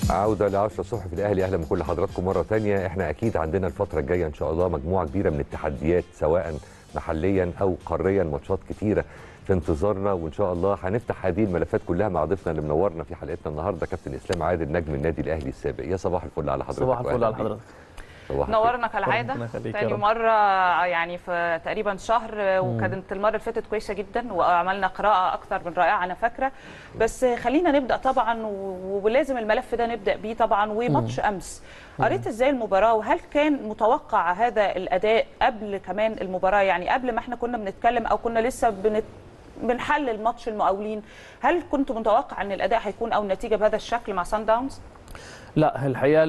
عودة ل10 الصبح في الأهلي. أهلا بكل حضراتكم مرة تانية. احنا أكيد عندنا الفترة الجاية إن شاء الله مجموعة كبيرة من التحديات سواء محليا أو قاريا، ماتشات كتيرة في انتظارنا، وإن شاء الله هنفتح هذه الملفات كلها مع ضيفنا اللي منورنا في حلقتنا النهارده كابتن إسلام عادل نجم النادي الأهلي السابق. يا صباح الفل على حضرتك. صباح الفل على حضرتك. نورنا كالعاده تاني مره، يعني في تقريبا شهر، وكانت المره اللي فاتت كويسه جدا وعملنا قراءه اكثر من رائعه انا فاكره. بس خلينا نبدا طبعا، ولازم الملف ده نبدا بيه طبعا. وماتش امس قريت ازاي المباراه، وهل كان متوقع هذا الاداء قبل كمان المباراه؟ يعني قبل ما احنا كنا بنتكلم او كنا لسه بنحلل ماتش المقاولين، هل كنت متوقع ان الاداء هيكون او النتيجه بهذا الشكل مع سان داونز؟ لا، الحقيقه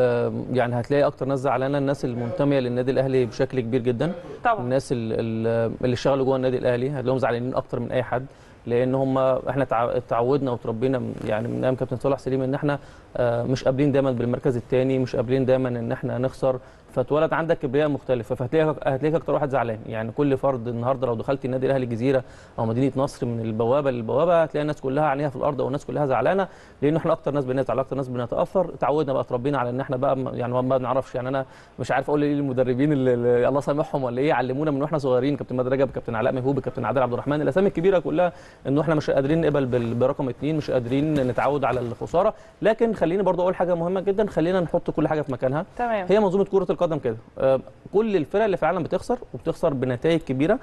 يعني هتلاقي اكتر ناس زعلانه الناس المنتميه للنادي الاهلي بشكل كبير جدا. طبعا الناس اللي اشتغلوا جوه النادي الاهلي هتلاقيهم زعلانين اكتر من اي حد، لان احنا اتعودنا وتربينا يعني من ايام كابتن صالح سليم ان احنا مش قابلين دايما بالمركز الثاني، مش قابلين دايما ان احنا نخسر، فاتولد عندك كبرياء مختلفه، فهتلاقيك اكتر واحد زعلان. يعني كل فرد النهارده لو دخلت النادي الاهلي الجزيره او مدينه نصر من البوابه للبوابه هتلاقي الناس كلها عينيها في الارض او الناس كلها زعلانه، لان احنا اكتر ناس بنزعل، اكتر ناس بنتاثر. اتعودنا بقى، اتربينا على ان احنا بقى يعني ما بنعرفش. يعني انا مش عارف اقول ايه للمدربين اللي الله سامحهم ولا ايه، علمونا من واحنا صغيرين، كابتن مادي رجب، كابتن علاء ميهوب، كابتن عادل عبد الرحمن، الاسامي الكبيره كلها، انه احنا مش قادرين نقبل برقم 2، مش قادرين نتعود على الخساره. لكن خليني برضو اقول حاجه مهمه جدا، خلينا نحط كل حاجه في مكانها. تمام. هي منظومه كره القدم كده، كل الفرق اللي في العالم بتخسر وبتخسر بنتائج كبيره.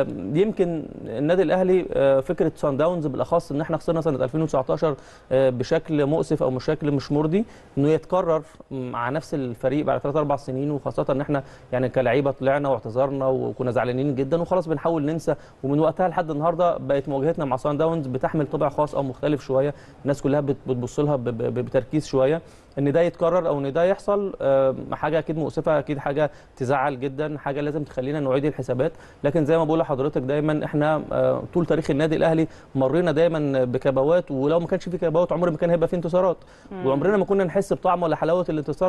يمكن النادي الاهلي فكره سان داونز بالاخص ان احنا خسرنا سنه 2019 بشكل مؤسف او بشكل مش مرضي، انه يتكرر مع نفس الفريق بعد 3 4 سنين، وخاصه ان احنا يعني كلاعيبه طلعنا واعتذرنا وكنا زعلانين جدا وخلاص بنحاول ننسى. ومن وقتها لحد النهارده بقت مواجهتنا مع سان داونز بتحمل طابع خاص او مختلف شويه، الناس كلها بتبص لها بتركيز شويه. ان ده يتكرر او ان ده يحصل حاجه اكيد مؤسفه، اكيد حاجه تزعل جدا، حاجه لازم تخلينا نعيد الحسابات. لكن زي ما بقول لحضرتك دايما احنا طول تاريخ النادي الاهلي مرينا دايما بكبوات، ولو ما كانش في كبوات عمر ما كان هيبقى في انتصارات، وعمرنا ما كنا نحس بطعم ولا حلاوه الانتصار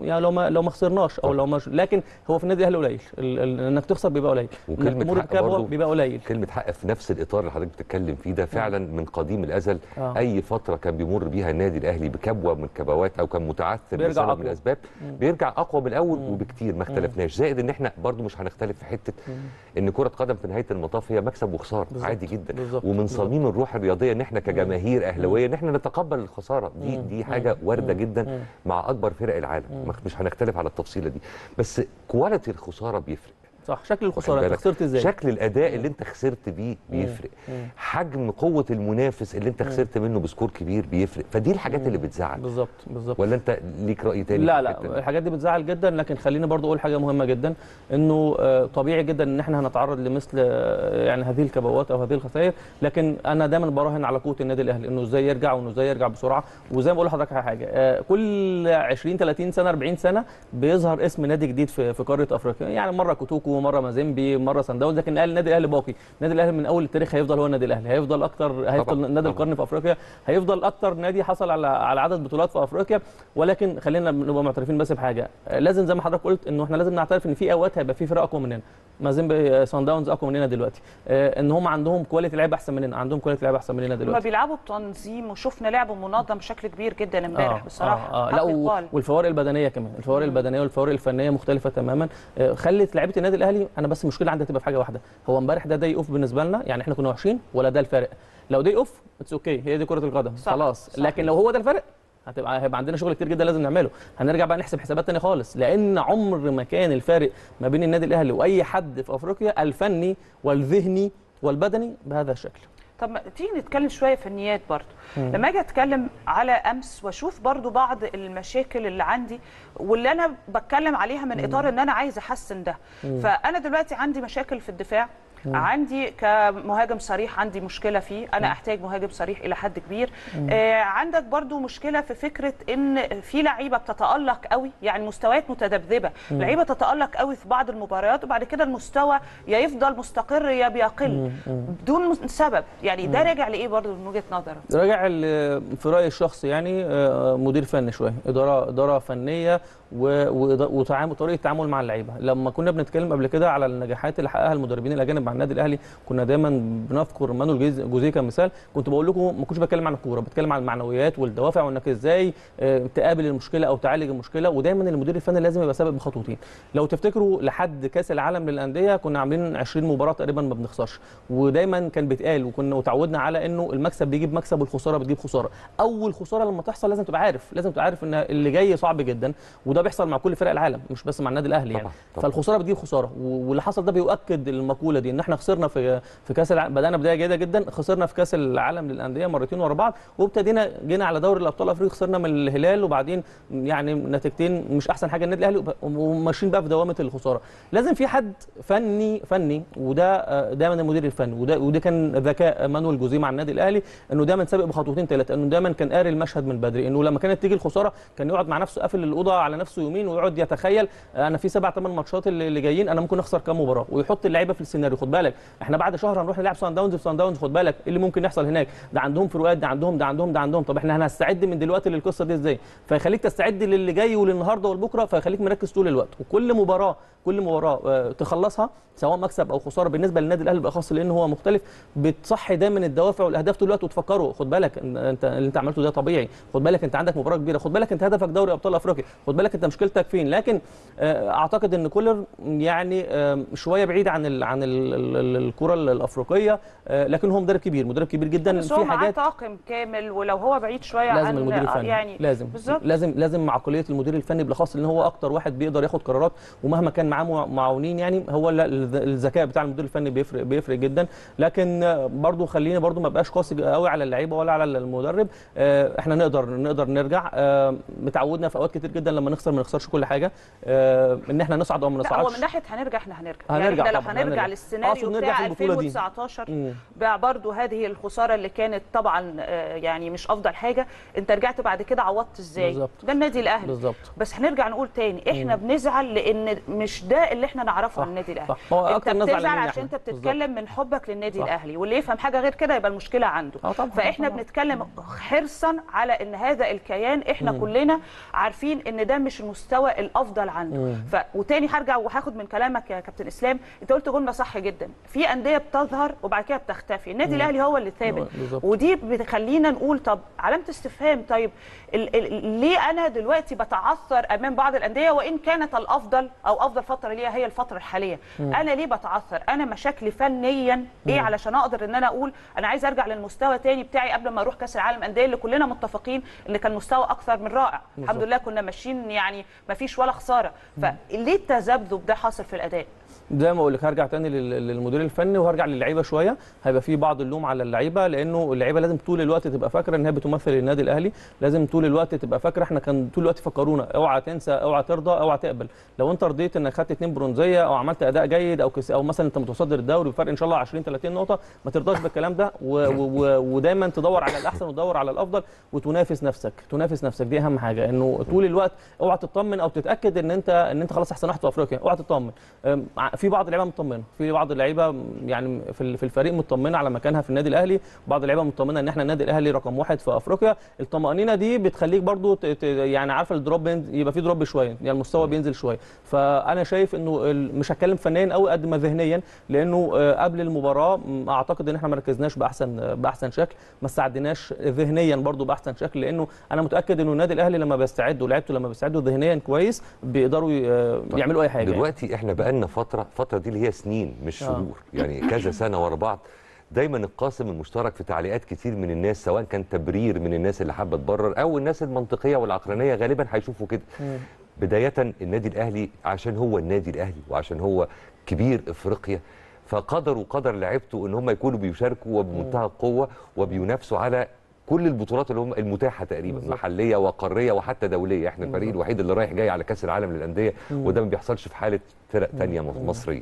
لو ما خسرناش او لكن هو في النادي الاهلي قليل انك تخسر بيبقى قليل، وكلمه حق برضه بيبقى قليل. كلمه حق في نفس الاطار اللي حضرتك بتتكلم فيه ده فعلا من قديم الازل. اي فتره كان بيمر بيها النادي الاهلي بكبوه من الكبوات او كان متعثر بسبب من الاسباب بيرجع اقوى من الاول وبكتير. ما اختلفناش. زائد ان احنا برضو مش هنختلف في حته ان كره قدم في نهايه المطاف هي مكسب وخساره عادي جدا. ومن صميم الروح الرياضيه ان احنا كجماهير اهلاويه ان احنا نتقبل الخساره دي حاجه وارده جدا مع اكبر فرق العالم. مش هنختلف على التفصيله دي، بس كواليتي الخساره بيفرق. صح، شكل الخساره انت خسرت ازاي، شكل الاداء اللي انت خسرت بيه بيفرق، حجم قوه المنافس اللي انت خسرت منه بسكور كبير بيفرق. فدي الحاجات اللي بتزعل. بالظبط. ولا انت ليك راي تاني؟ لا الحاجات دي بتزعل جدا. لكن خليني برضو اقول حاجه مهمه جدا، انه طبيعي جدا ان احنا هنتعرض لمثل يعني هذه الكبوات او هذه الخسائر، لكن انا دايما براهن على قوه النادي الاهلي انه ازاي يرجع وانه ازاي يرجع بسرعه. وزي ما بقول لحضرتك حاجه، كل 20 30 سنه 40 سنه بيظهر اسم نادي جديد في قاره افريقيا. يعني مره كوتوكو، مره مازيمبي، مره سان داونز، لكن النادي الاهلي باقي. النادي الاهلي من اول التاريخ هيفضل هو النادي الاهلي، هيفضل نادي القرن في افريقيا، هيفضل اكتر نادي حصل على عدد بطولات في افريقيا. ولكن خلينا نبقى معترفين بس بحاجه، لازم زي ما حضرتك قلت انه احنا لازم نعترف ان في اوقات هيبقى في فرق اقوى مننا. مازيمبي، سان داونز اقوى مننا دلوقتي، ان هم عندهم كواليتي لعيبه احسن مننا، عندهم كواليتي لعيبه احسن مننا دلوقتي. هم بيلعبوا بتنظيم، وشفنا لعب منظم بشكل كبير جدا امبارح بصراحه. لا والفوارق البدنيه كمان، الفوارق البدنيه والفوارق الفنيه مختلفه تماما. خلت لعيبه النادي الاهلي، انا بس المشكله عندي تبقى في حاجه واحده، هو امبارح ده يقف بالنسبه لنا، يعني احنا كنا وحشين ولا ده الفارق؟ لو ده يقف اتس اوكي، هي دي كره القدم خلاص. لكن لو هو ده الفرق هيبقى عندنا شغل كتير جدا لازم نعمله. هنرجع بقى نحسب حسابات ثانيه خالص، لان عمر ما كان الفارق ما بين النادي الاهلي واي حد في افريقيا الفني والذهني والبدني بهذا الشكل. طب تيجي نتكلم شويه فنيات برضو. لما اجي اتكلم على امس واشوف برضو بعض المشاكل اللي عندي واللي انا بتكلم عليها من اطار ان انا عايز احسن ده. فانا دلوقتي عندي مشاكل في الدفاع، عندي كمهاجم صريح عندي مشكله فيه، انا احتاج مهاجم صريح الى حد كبير. عندك برضو مشكله في فكره ان في لعيبه بتتالق قوي، يعني مستويات متذبذبه، لعيبه تتالق قوي في بعض المباريات وبعد كده المستوى يا يفضل مستقر يا بيقل بدون سبب. يعني ده راجع لايه برضو من وجهه نظرك؟ راجع في رايي الشخصي يعني مدير فني شويه، اداره فنيه وطريقه تعامل مع اللعيبه. لما كنا بنتكلم قبل كده على النجاحات اللي حققها المدربين الاجانب مع النادي الاهلي كنا دايما بنذكر مانويل جوزيه كمثال. كنت بقول لكم ما كنتش بتكلم عن الكوره، بتكلم عن المعنويات والدوافع وانك ازاي تقابل المشكله او تعالج المشكله. ودايما المدير الفني لازم يبقى سابق بخطوتين. لو تفتكروا لحد كاس العالم للانديه كنا عاملين 20 مباراه تقريبا ما بنخسرش، ودايما كان بيتقال وكنا اتعودنا على انه المكسب بيجيب مكسب والخساره بتجيب خساره. اول خساره لما تحصل لازم تبقى عارف ان اللي جاي صعب جدا، وده بيحصل مع كل فرق العالم مش بس مع النادي الاهلي يعني. طبعا. فالخساره بتجيب خساره، واللي حصل ده بيؤكد المقوله دي ان احنا خسرنا في كاس العالم. بدانا بدايه جيده جدا، خسرنا في كاس العالم للانديه مرتين ورا بعض، وابتدينا جينا على دوري الابطال الافريقي خسرنا من الهلال، وبعدين يعني نتيجتين مش احسن حاجه النادي الاهلي، وماشيين بقى في دوامه الخساره. لازم في حد فني وده دايما المدير الفني، وده كان ذكاء مانويل جوزيه مع النادي الاهلي، انه دايما سابق بخطوتين ثلاثه، انه دايما كان قاري المشهد من بدري، انه لما كانت تيجي الخساره كان يقعد مع نفسه قافل الاوضه على نفسه يومين ويقعد يتخيل انا في 7 8 ماتشات اللي جايين انا ممكن اخسر كام مباراه، ويحط اللعيبه في السيناريو. خد بالك احنا بعد شهر هنروح نلعب سان داونز في سان داونز، خد بالك ايه اللي ممكن يحصل هناك، ده عندهم فروقات، ده عندهم، طب احنا هنستعد من دلوقتي للقصه دي ازاي؟ فيخليك تستعد للي جاي وللنهارده ولبكره، فيخليك مركز طول الوقت. وكل مباراه تخلصها سواء مكسب او خساره بالنسبه للنادي الاهلي بالاخص لان هو مختلف، بتصحي دايما الدوافع والاهداف طول الوقت، وتفكروا خد بالك انت اللي انت عملته ده طبيعي، خد بالك انت عندك مباراه كبيره، خد بالك انت هدفك دوري ابطال افريقيا، خد بالك انت مشكلتك فين. لكن اعتقد ان كولر يعني شويه بعيد عن الكره الافريقيه، لكن هو مدرب كبير جدا. في حاجات طاقم كامل، ولو هو بعيد شويه لازم عن المدير الفني يعني لازم عقليه المدير الفني بالاخص لان هو اكتر واحد بيقدر ياخد قرارات، ومهما كان معاه معاونين يعني هو الذكاء بتاع المدير الفني بيفرق جدا. لكن برضو خليني برضو ما بقاش قاسي قوي على اللعيبه ولا على المدرب. احنا نقدر نرجع. متعودنا في اوقات كتير جدا لما نخسر ما نخسرش كل حاجه، ان احنا نصعد او ما نصعدش. هو من ناحيه هنرجع يعني احنا لو هنرجع للسيناريو بتاع 2019 برضو هذه الخساره اللي كانت طبعا يعني مش افضل حاجه، انت رجعت بعد كده عوضت ازاي؟ بالزبط. ده النادي الاهلي بالظبط. بس هنرجع نقول تاني احنا بنزعل لان مش ده اللي احنا نعرفه عن النادي الاهلي. انت بتزعل عشان انت بتتكلم من حبك للنادي الاهلي، واللي يفهم حاجه غير كده يبقى المشكله عنده. فاحنا بنتكلم حرصا على ان هذا الكيان احنا كلنا عارفين ان ده مش المستوى الافضل عنده. وتاني هرجع وهاخد من كلامك يا كابتن اسلام، انت قلت جمله صح جدا، في انديه بتظهر وبعد كده بتختفي، النادي الاهلي هو اللي ثابت، ودي بتخلينا نقول طب علامه استفهام، طيب ليه انا دلوقتي بتعثر امام بعض الانديه وان كانت الافضل او افضل فتره ليها هي الفتره الحاليه؟ انا ليه بتعثر؟ انا مشاكلي فنيا ايه علشان اقدر ان انا اقول انا عايز ارجع للمستوى تاني بتاعي قبل ما اروح كاس العالم انديه اللي كلنا متفقين ان كان مستوى اكثر من رائع. الحمد لله كنا ماشيين يعني ما فيش ولا خساره. فليه التذبذب ده حاصل في الاداء؟ زي ما اقول لك هرجع تاني للمدير الفني وهرجع للعيبه شويه. هيبقى في بعض اللوم على اللعيبه لانه اللعيبه لازم طول الوقت تبقى فاكره ان هي بتمثل النادي الاهلي، لازم طول الوقت تبقى فاكره. احنا كان طول الوقت يفكرونا اوعى تنسى، اوعى ترضى، اوعى تقبل. لو انت رضيت انك خدت 2 برونزيه او عملت اداء جيد او مثلا انت متصدر الدوري بفرق ان شاء الله 20 30 نقطه، ما ترضاش بالكلام ده ودايما تدور على الاحسن وتدور على الافضل وتنافس نفسك. دي اهم حاجه، انه طول الوقت اوعى تطمن او تتاكد ان انت خلاص احسن واحد في افريقيا، اوعى تطمن. في بعض اللعيبه مطمنه، في بعض اللعيبه يعني في الفريق مطمنه على مكانها في النادي الاهلي، بعض اللعيبه مطمنه ان احنا النادي الاهلي رقم 1 في افريقيا. الطمانينه دي بتخليك برضو يعني عارفه الدروب يبقى في دروب شويه، يعني المستوى بينزل شويه. فانا شايف انه مش هتكلم فنيا قوي قد ما ذهنيا، لانه قبل المباراه اعتقد ان احنا ما ركزناش باحسن شكل، ما استعدناش ذهنيا برضو باحسن شكل، لانه انا متاكد انه النادي الاهلي لما بيستعد ولاعيبته لما بيستعدوا ذهنيا كويس بيقدروا يعملوا اي حاجه. دلوقتي يعني احنا بقالنا فتره دي اللي هي سنين مش شهور، يعني كذا سنه ورا بعض. دايما القاسم المشترك في تعليقات كتير من الناس، سواء كان تبرير من الناس اللي حابه تبرر او الناس المنطقيه والعقلانيه، غالبا هيشوفوا كده. بدايه النادي الاهلي عشان هو النادي الاهلي وعشان هو كبير افريقيا، فقدر لعيبته ان هم يكونوا بيشاركوا وبمنتهى القوه وبينافسوا على كل البطولات اللي هم المتاحه تقريبا، محليه وقاريه وحتى دوليه. احنا الفريق الوحيد اللي رايح جاي على كاس العالم للانديه، وده ما بيحصلش في حاله فرق ثانيه مصريه.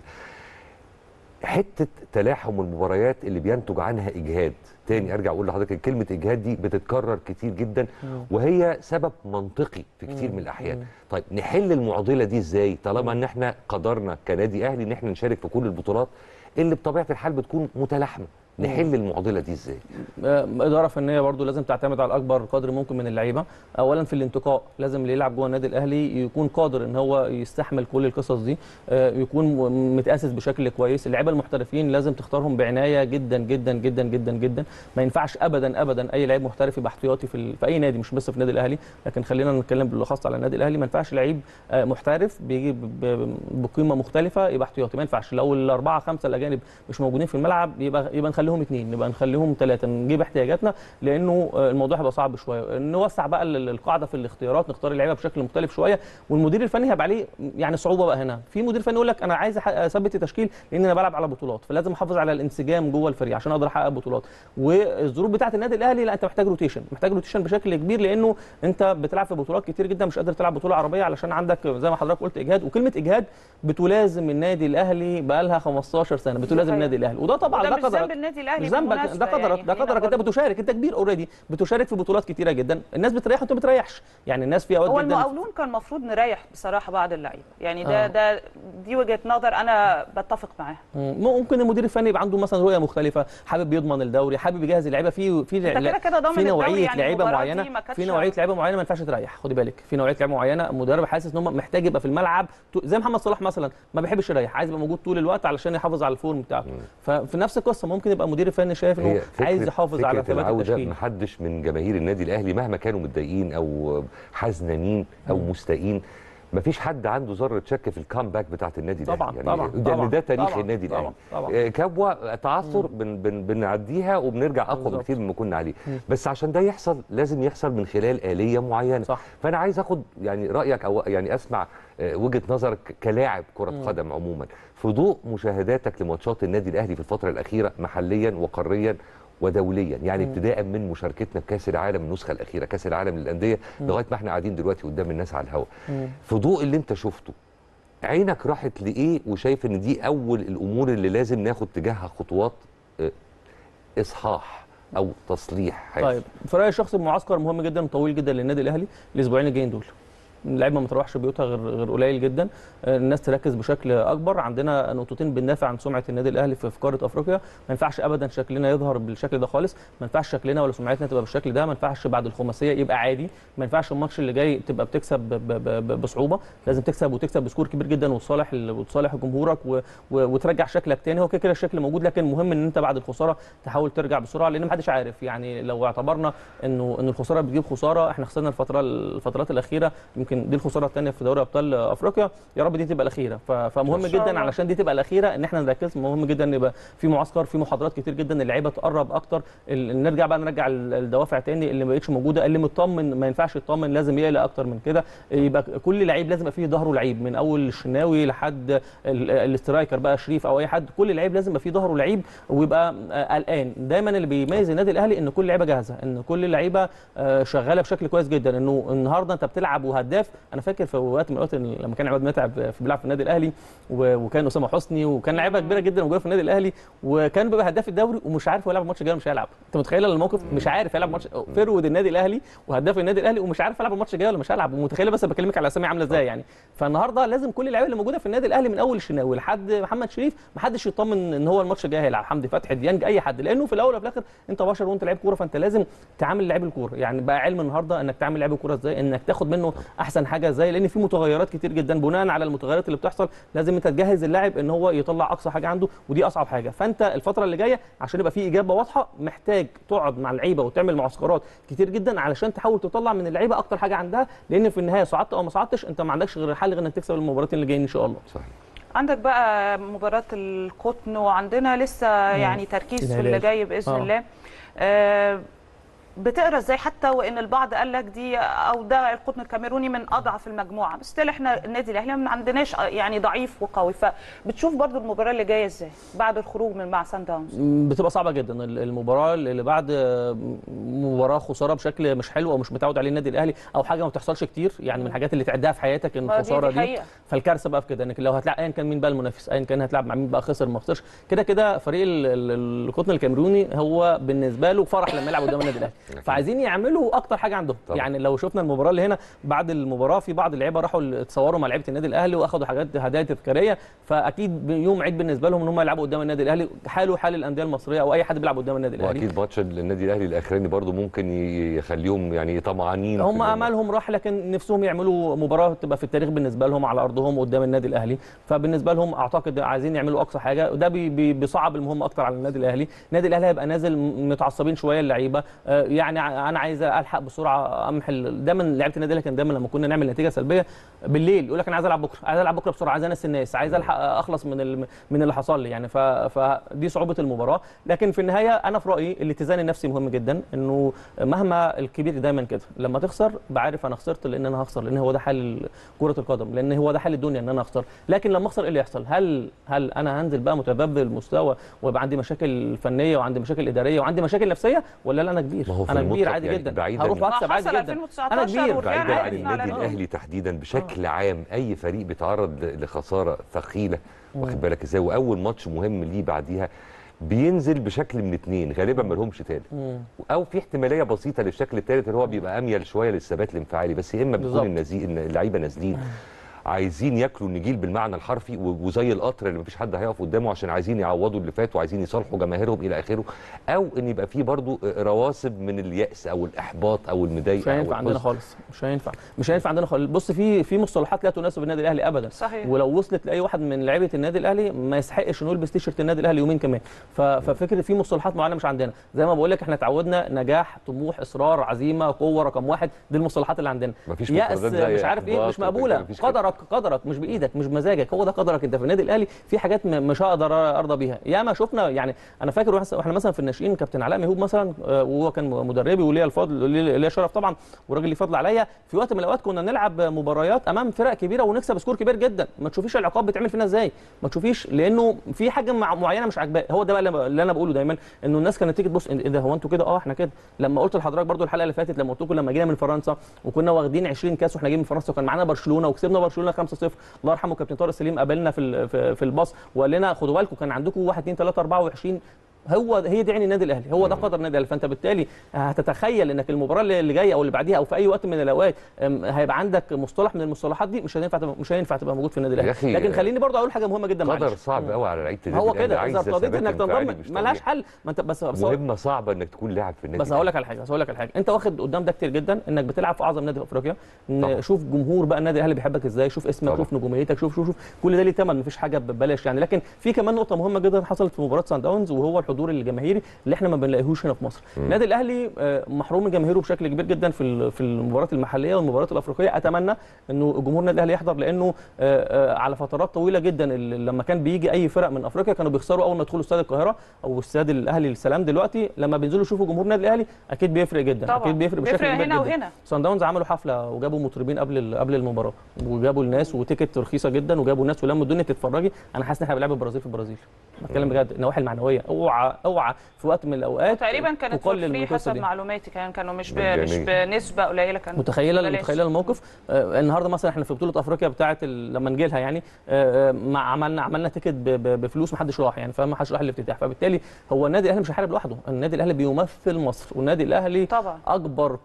حته تلاحم المباريات اللي بينتج عنها اجهاد، تاني ارجع اقول لحضرتك كلمه اجهاد دي بتتكرر كتير جدا، وهي سبب منطقي في كتير من الاحيان. طيب نحل المعضله دي ازاي طالما ان احنا قدرنا كنادي اهلي ان احنا نشارك في كل البطولات اللي بطبيعه الحال بتكون متلاحمه؟ نحل المعضله دي ازاي؟ اداره فنيه برضو لازم تعتمد على اكبر قدر ممكن من اللعيبه. اولا في الانتقاء لازم اللي يلعب جوه النادي الاهلي يكون قادر ان هو يستحمل كل القصص دي، يكون متاسس بشكل كويس. اللعيبه المحترفين لازم تختارهم بعنايه جدا جدا جدا جدا جدا. ما ينفعش ابدا ابدا اي لعيب محترف يبقى احتياطي في اي نادي، مش بس في النادي الاهلي، لكن خلينا نتكلم بالاخص على النادي الاهلي. ما ينفعش لعيب محترف بيجي بقيمه مختلفه يبقى احتياطي، ما ينفعش. لو الاربعه خمسه الاجانب مش موجودين في الملعب يبقى نخليهم اثنين، نبقى نخليهم ثلاثه، نجيب احتياجاتنا، لانه الموضوع هيبقى صعب شويه. نوسع بقى القاعده في الاختيارات، نختار اللعيبه بشكل مختلف شويه، والمدير الفني هيبقى عليه يعني صعوبه بقى هنا. في مدير فني يقول لك انا عايز اثبت التشكيل لان انا بلعب على بطولات، فلازم احافظ على الانسجام جوه الفريق عشان اقدر احقق بطولات. والظروف بتاعه النادي الاهلي لا، انت محتاج روتيشن بشكل كبير، لانه انت بتلعب في بطولات كتير جدا، مش قادر تلعب بطوله عربيه علشان عندك زي ما حضرتك قلت اجهاد. وكلمه اجهاد بتلازم النادي الاهلي بقى لها 15 سنه بتلازم النادي الاهلي، وده طبعا ده قدرك، ذنب النادي الاهلي، مش ذنبك، ده قدرك، ده قدرك. انت بتشارك، انت كبير اوريدي، بتشارك في بطولات كتيره جدا، الناس بتريح وانت ما بتريحش. يعني الناس في اوقات هو جدا المقاولون كان المفروض نريح بصراحه بعض اللعيبه، يعني دي وجهه نظر انا بتفق معاها. ممكن المدير الفني يبقى عنده مثلا رؤيه مختلفه، حابب يضمن الدوري، حابب يجهز اللعيبه في نوعيه لعيبه معينه، ما ينفعش تريح. خدي بالك، في نوعيه لعيبه معينه المدرب حاسس ان هم محتاج يبقى في الملعب، زي محمد صلاح مثلا ما بيحبش يريح، عايز يبقى موجود طول الوقت علشان يحافظ على الفورم بتاعته. ففي نفس القصه ممكن يبقى المدير الفني شايف انه عايز يحافظ على ثبات التشكيل. محدش من جماهير النادي الاهلي مهما كانوا متضايقين او حزنانين او مستائين، مفيش حد عنده ذره شك في الكامباك بتاعت النادي الاهلي. طبعا يعني طبعا ده تاريخ النادي الاهلي. كبوه تعثر بنعديها وبنرجع اقوى بكتير مما كنا عليه. بس عشان ده يحصل لازم يحصل من خلال آلية معينه. صح. فانا عايز اخد يعني رايك او يعني اسمع وجهه نظرك كلاعب كره قدم عموما في ضوء مشاهداتك لماتشات النادي الاهلي في الفتره الاخيره محليا وقاريا ودوليا، يعني ابتداء من مشاركتنا في كاس العالم النسخه الاخيره، كاس العالم للانديه، لغايه ما احنا قاعدين دلوقتي قدام الناس على الهواء. في ضوء اللي انت شفته، عينك راحت لايه وشايف ان دي اول الامور اللي لازم ناخد تجاهها خطوات اصحاح او تصليح حاجة؟ طيب، في رايي الشخصي المعسكر مهم جدا وطويل جدا للنادي الاهلي الاسبوعين الجايين دول. اللعيبه ما تروحش بيوتها غير قليل جدا، الناس تركز بشكل اكبر. عندنا نقطتين بندافع عن سمعه النادي الاهلي في قاره افريقيا، ما ينفعش ابدا شكلنا يظهر بالشكل ده خالص، ما ينفعش شكلنا ولا سمعتنا تبقى بالشكل ده، ما ينفعش بعد الخماسيه يبقى عادي، ما ينفعش الماتش اللي جاي تبقى بتكسب بصعوبه، لازم تكسب وتكسب بسكور كبير جدا وتصالح جمهورك وترجع شكلك تاني. هو كده الشكل موجود، لكن المهم ان انت بعد الخساره تحاول ترجع بسرعه، لان ما حدش عارف. يعني لو اعتبرنا انه الخساره بتجيب خساره، احنا خسرنا الفترات الاخيره، يمكن دي الخساره الثانيه في دوري ابطال افريقيا، يا رب دي تبقى الاخيره. فمهم جدا علشان دي تبقى الاخيره ان احنا نركز، مهم جدا ان يبقى في معسكر، في محاضرات كتير جدا، اللعيبه تقرب اكتر، نرجع الدوافع تاني اللي ما بقتش موجوده. اللي مطمن ما ينفعش يطمن، لازم يقلق اكتر من كده. يبقى كل لعيب لازم يبقى فيه ظهره لعيب، من اول الشناوي لحد الاسترايكر بقى شريف او اي حد، كل لعيب لازم يبقى فيه ظهره لعيب ويبقى قلقان. دايما اللي بيميز النادي الاهلي ان كل لعيبه جاهزه، ان كل اللعيبه شغاله بشكل كويس جدا، انه النهارده انت بتلعب وهداف. انا فاكر في وقت من الاوقات لما كان عماد متعب بيلعب في النادي الاهلي وكان اسامه حسني وكان لعيبه كبيره جدا موجوده في النادي الاهلي، وكان بيبقى هداف الدوري ومش عارف هو يلعب الماتش الجاي ولا مش هيلعب. انت متخيل الموقف؟ مش عارف يلعب ماتش، فرود النادي الاهلي وهداف النادي الاهلي ومش عارف يلعب الماتش الجاي ولا مش هيلعب. ومتخيله بس بكلمك على اسامي عامله ازاي يعني. فالنهارده لازم كل اللعيبه اللي موجوده في النادي الاهلي من اول الشناوي لحد محمد شريف ما حدش يطمن ان هو الماتش الجاي هيلعب، حمدي فتحي، ديانج، اي حد، لانه في الاول وفي الاخر انت بشر وانت لعيب كوره، فانت لازم تعامل لعيب الكوره. يعني بقى علم النهارده انك تعامل لعيب الكوره ازاي، انك تاخد منه احسن حاجه ازاي، لان في متغيرات كتير جدا. بناء على المتغيرات اللي بتحصل لازم انت تجهز اللاعب ان هو يطلع اقصى حاجه عنده، ودي اصعب حاجه. فانت الفتره اللي جايه عشان يبقى في اجابه واضحه محتاج تقعد مع اللعيبه وتعمل معسكرات كتير جدا علشان تحاول تطلع من اللعيبه اكتر حاجه عندها، لان في النهايه صعدت او ما صعدتش انت ما عندكش غير الحل غير انك تكسب المباراتين اللي جايين ان شاء الله. صحيح. عندك بقى مباراه القطن، وعندنا لسه يعني تركيز في اللي جاي باذن الله. بتقرا ازاي حتى وان البعض قال لك دي او ده القطن الكاميروني من اضعف المجموعه، بس احنا النادي الاهلي ما عندناش يعني ضعيف وقوي، فبتشوف برضو المباراه اللي جايه ازاي بعد الخروج من مع سان داونز؟ بتبقى صعبه جدا المباراه اللي بعد مباراه خساره بشكل مش حلو او مش متعود عليه النادي الاهلي، او حاجه ما بتحصلش كتير، يعني من الحاجات اللي تعدها في حياتك ان الخساره دي. فالكارثه بقى في كده انك لو هتلاقي ايا كان مين بقى المنافس، ايا كان هتلعب مع مين بقى، خسر ما خسرش، كده فريق القطن الكاميروني هو بالنسبه له فرح لما يلعب قدام النادي الاهلي. فعايزين يعملوا اكتر حاجه عندهم طبعا. يعني لو شفنا المباراه اللي هنا بعد المباراه في بعض اللعيبه راحوا اتصوروا مع لعيبه النادي الاهلي واخدوا حاجات هدايا تذكاريه، فاكيد يوم عيد بالنسبه لهم ان هم يلعبوا قدام النادي الاهلي، حاله حال الانديه المصريه او اي حد بيلعب قدام النادي الاهلي. واكيد ماتش النادي الاهلي الاخراني برضو ممكن يخليهم يعني طمعانين، هم امالهم راح، لكن نفسهم يعملوا مباراه تبقى في التاريخ بالنسبه لهم على ارضهم قدام النادي الاهلي، فبالنسبه لهم اعتقد عايزين يعملوا اقصى حاجه، وده بيصعب المهمه اكتر على النادي الاهلي. النادي الاهلي هيبقى نازل متعصبين شويه اللعيبه، يعني انا عايز الحق بسرعه امحل. دايما لعيبه النادي الاهلي كان دايما لما كنا نعمل نتيجه سلبيه بالليل يقول لك انا عايز العب بكره، عايز العب بكره بسرعه، عايز انسى الناس، عايز الحق اخلص من اللي حصل لي يعني. فدي صعوبه المباراه، لكن في النهايه انا في رايي الاتزان النفسي مهم جدا، انه مهما الكبير دايما كده لما تخسر بعرف انا خسرت لان انا هخسر، لان هو ده حال كره القدم، لان هو ده حال الدنيا ان انا اخسر. لكن لما اخسر ايه اللي يحصل؟ هل انا هنزل بقى متذبذب المستوى ويبقى عندي مشاكل فنيه وعندي مشاكل اداريه وعندي مشاكل نفسيه، ولا لا انا كبير؟ انا كبير عادي يعني جدا، هروح واكسب عادي جدا. انا كبير. بعيدا عن النادي الاهلي تحديدا بشكل عام، اي فريق بيتعرض لخساره ثقيله واخد بالك ازاي، واول ماتش مهم ليه بعديها بينزل بشكل من اتنين، غالبا ما لهمش تالت، او في احتماليه بسيطه للشكل التالت اللي هو بيبقى اميل شويه للثبات الانفعالي، بس يا اما بيكون اللعيبه نازلين عايزين ياكلوا النجيل بالمعنى الحرفي، وزي القطر اللي مفيش حد هيقف قدامه عشان عايزين يعوضوا اللي فات وعايزين يصالحوا جماهيرهم الى اخره، او ان يبقى فيه برضو رواسب من اليأس او الاحباط او المضايقه. مش هينفع عندنا خالص، مش هينفع عندنا خالص. بص في مصطلحات لا تناسب النادي الاهلي ابدا. صحيح. ولو وصلت لاي واحد من لعيبه النادي الاهلي ما يستحقش انه يلبس تيشيرت النادي الاهلي يومين كمان. ففكره في مصطلحات معينه مش عندنا، زي ما بقول لك احنا اتعودنا نجاح، طموح، اصرار، عزيمه، قوه، رقم واحد، دي المصطلحات اللي عندنا. يأس مش عارف ايه، مش مقبوله. قدرك مش بايدك، مش بمزاجك، هو ده قدرك انت. في النادي الاهلي في حاجات مش هقدر ارضى بيها. ياما شفنا يعني، انا فاكر واحنا مثلا في الناشئين كابتن علاء ميهوب مثلا، وهو كان مدربي وليا الفضل ليا شرف طبعا، وراجل ليه فضل عليا، في وقت من الاوقات كنا نلعب مباريات امام فرق كبيره ونكسب سكور كبير جدا، ما تشوفيش العقاب بيتعمل فينا ازاي، ما تشوفيش، لانه في حاجه معينه مش عاجباه. هو ده بقى اللي انا بقوله دايما، انه الناس كانت تيجي تبص ايه ده، هو انتوا كده؟ احنا كده. لما قلت لحضرتك برده الحلقه اللي فاتت، لما قلت لكم لما جينا من فرنسا وكنا واخدين 20 كاس واحنا جايين من فرنسا، وكان معانا برشلونه وكسبنا برشلونه 5-0، الله يرحمه كابتن طارق سليم قابلنا في الباص وقال لنا خدوا بالكم كان عندكم 1 2 3 24. هي دي عين النادي الاهلي، هو ده قدر النادي الاهلي. فانت بالتالي هتتخيل انك المباراه اللي جايه او اللي بعديها او في اي وقت من الاوقات هيبقى عندك مصطلح من المصطلحات دي مش هينفع تبقى موجود في النادي الاهلي. لكن خليني برضه اقول حاجه مهمه جدا، قدر صعب قوي على لعيبه النادي هو كده اذا ارتضيت انك تنضم ملهاش حل. ما انت بس مهمه صعبه انك تكون لاعب في النادي. بس هقول لك على حاجه، انت واخد قدام ده كتير جدا، انك بتلعب في اعظم نادي في افريقيا. شوف جمهور بقى النادي الاهلي بيحبك ازاي، شوف اسمك، شوف نجوميتك، شوف كل ده ليه ثمن، مفيش حاجه ببلاش يعني. لكن في كمان نقطه مهمه جدا حصلت في مباراه سان داونز، وهو الحضور الجماهيري اللي احنا ما بنلاقيهوش هنا في مصر. النادي الاهلي محروم من جماهيره بشكل كبير جدا في المباريات المحليه والمباريات الافريقيه. اتمنى انه جمهور النادي الاهلي يحضر، لانه على فترات طويله جدا لما كان بيجي اي فرق من افريقيا كانوا بيخسروا اول ما يدخلوا استاد القاهره او استاد الاهلي السلام. دلوقتي لما بينزلوا يشوفوا جمهور النادي الاهلي اكيد بيفرق جدا طبعا. اكيد بيفرق بشكل كبير جدا. وهنا سان داونز عملوا حفله وجابوا مطربين قبل المباراه، وجابوا الناس وتيكت رخيصه جدا، وجابوا الناس ولموا الدنيا تتفرجي. انا حاسس ان احنا بنلعب البرازيل في البرازيل، بتكلم بجد. النواحي المعنويه اوعى في وقت من الاوقات تقريبا كانت فري حسب معلوماتي، كانوا مش بنسبه قليله. كانوا متخيله الموقف. النهارده مثلا احنا في بطوله افريقيا بتاعه لما نجي لها يعني، عملنا تيكت بفلوس، ما حدش راح يعني، فما حدش راح الافتتاح. فبالتالي هو النادي الاهلي مش هيحارب لوحده، النادي الاهلي بيمثل مصر، والنادي الاهلي طبعا اكبر